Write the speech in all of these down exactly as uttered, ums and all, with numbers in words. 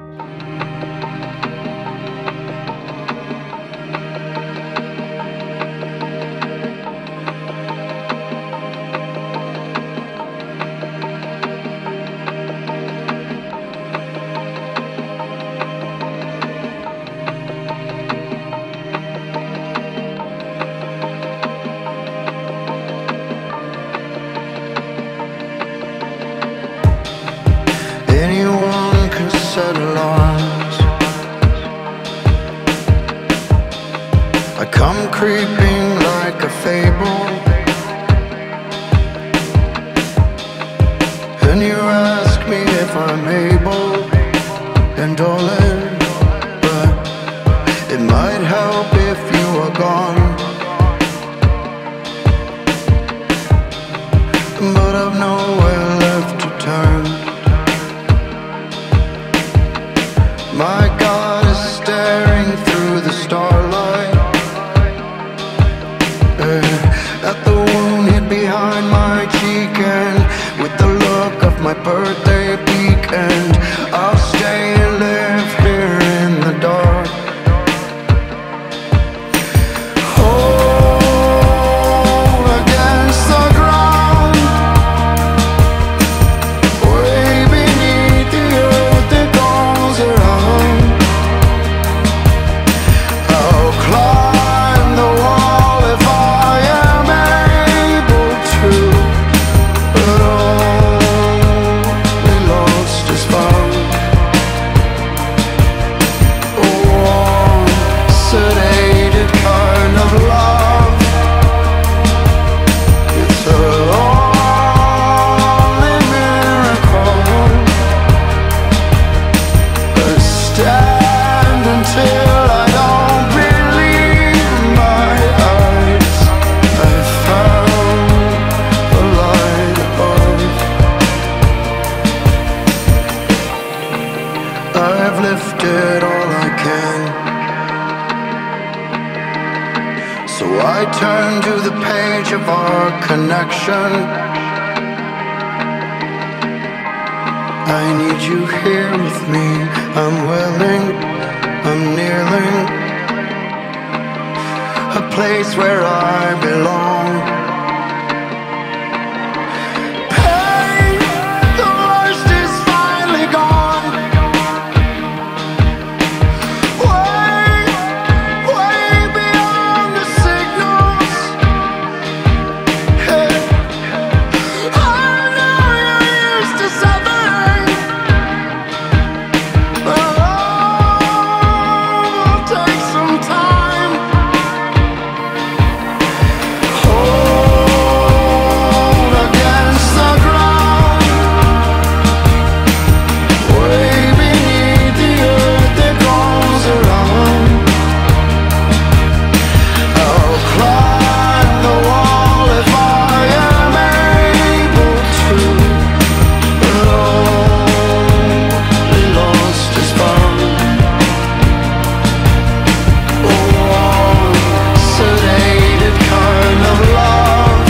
Set alarms. I come creeping like a fable, and you ask me if I'm able, and darling, but it might help if you are gone. But I've nowhere left to turn. My God is staring through the starlight, uh, at the wound hid behind my cheek, and with the look of my birthday peak, and I'll stay and live here in the dark. Oh, against the ground, way beneath the earth that goes around. I'll climb the wall if I am able to, but only lost is found. A warm, sedated kind of love, it's a only miracle. I stand until I don't believe my eyes. I found the light above. I've lifted all I can, so I turn to the page of our connection. I need you here with me. I'm willing, I'm kneeling, a place where I belong. Pain, the worst is finally gone. Way, way beyond the signals. Hey, I know you're used to suffering, but I'll take some time. Hold against the ground, way beneath the earth that goes around. I'll climb the wall if I am able to, but only lost is found. A warm, sedated kind of love,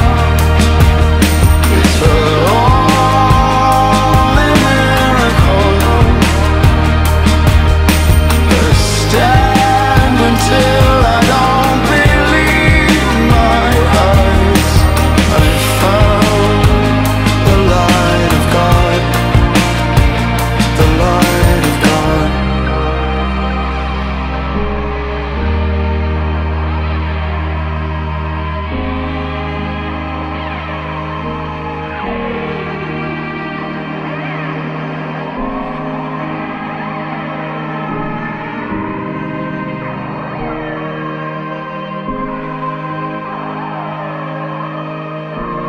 it's a only miracle. I stand until I don't believe my eyes. I found the light of God, the light of God.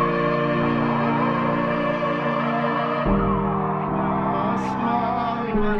I smile when